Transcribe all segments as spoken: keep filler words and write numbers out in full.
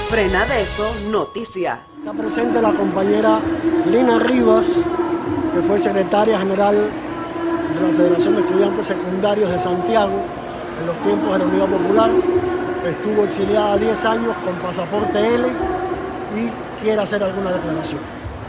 Frenadeso Noticias. Está presente la compañera Lina Rivas, que fue secretaria general de la Federación de Estudiantes Secundarios de Santiago en los tiempos de la Unidad Popular. Estuvo exiliada diez años con pasaporte L y quiere hacer alguna declaración.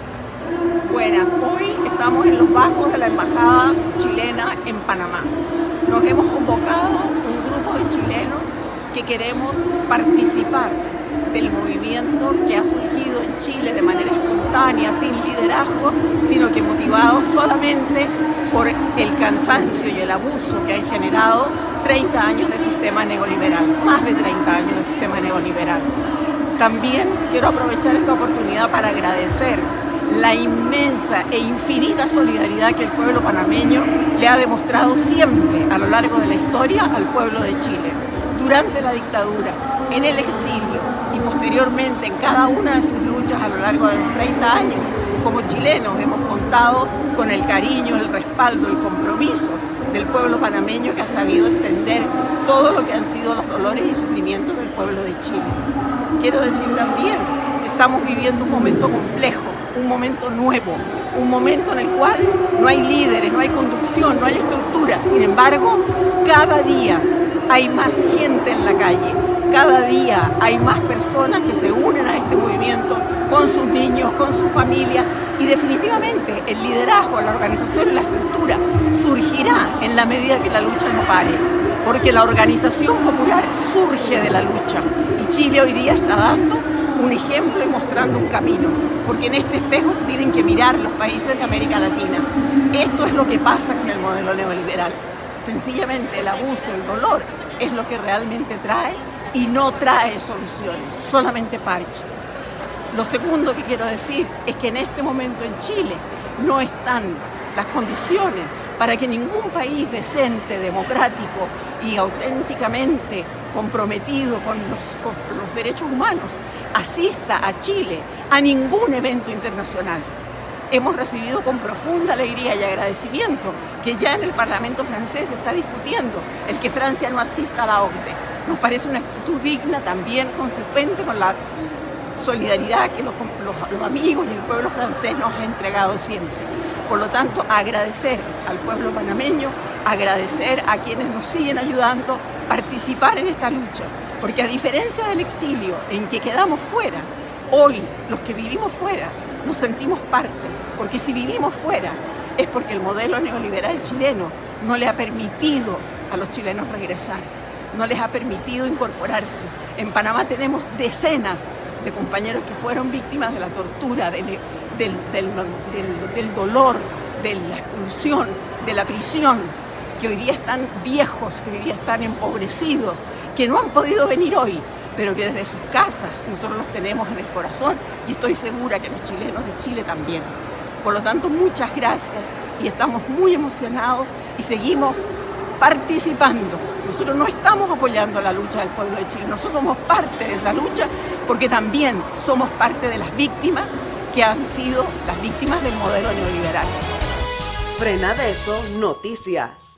Buenas, hoy estamos en los bajos de la Embajada chilena en Panamá. Nos hemos convocado un grupo de chilenos que queremos participar del movimiento que ha surgido en Chile de manera espontánea, sin liderazgo, sino que motivado solamente por el cansancio y el abuso que han generado treinta años de sistema neoliberal, más de treinta años de sistema neoliberal. También quiero aprovechar esta oportunidad para agradecer la inmensa e infinita solidaridad que el pueblo panameño le ha demostrado siempre a lo largo de la historia al pueblo de Chile, durante la dictadura, en el exilio y posteriormente en cada una de sus luchas a lo largo de los treinta años. Como chilenos hemos contado con el cariño, el respaldo, el compromiso del pueblo panameño, que ha sabido entender todo lo que han sido los dolores y sufrimientos del pueblo de Chile. Quiero decir también que estamos viviendo un momento complejo, un momento nuevo, un momento en el cual no hay líderes, no hay conducción, no hay estructura. Sin embargo, cada día hay más gente en la calle, cada día hay más personas que se unen a este movimiento con sus niños, con su familia, y definitivamente el liderazgo, la organización y la estructura surgirá en la medida que la lucha no pare, porque la organización popular surge de la lucha y Chile hoy día está dando un ejemplo y mostrando un camino, porque en este espejo se tienen que mirar los países de América Latina. Esto es lo que pasa con el modelo neoliberal. Sencillamente el abuso, el dolor es lo que realmente trae y no trae soluciones, solamente parches. Lo segundo que quiero decir es que en este momento en Chile no están las condiciones para que ningún país decente, democrático y auténticamente comprometido con los, con los derechos humanos asista a Chile a ningún evento internacional. Hemos recibido con profunda alegría y agradecimiento que ya en el Parlamento francés se está discutiendo el que Francia no asista a la O C D E. Nos parece una actitud digna, también consecuente con la solidaridad que los, los, los amigos y el pueblo francés nos ha entregado siempre. Por lo tanto, agradecer al pueblo panameño, agradecer a quienes nos siguen ayudando, participar en esta lucha, porque a diferencia del exilio en que quedamos fuera, hoy los que vivimos fuera nos sentimos parte, porque si vivimos fuera es porque el modelo neoliberal chileno no le ha permitido a los chilenos regresar, no les ha permitido incorporarse. En Panamá tenemos decenas de compañeros que fueron víctimas de la tortura, del, del, del, del, del dolor, de la expulsión, de la prisión, que hoy día están viejos, que hoy día están empobrecidos, que no han podido venir hoy, pero que desde sus casas nosotros los tenemos en el corazón y estoy segura que los chilenos de Chile también. Por lo tanto, muchas gracias y estamos muy emocionados y seguimos participando. Nosotros no estamos apoyando la lucha del pueblo de Chile, nosotros somos parte de esa lucha porque también somos parte de las víctimas que han sido las víctimas del modelo neoliberal. Frenadeso Noticias.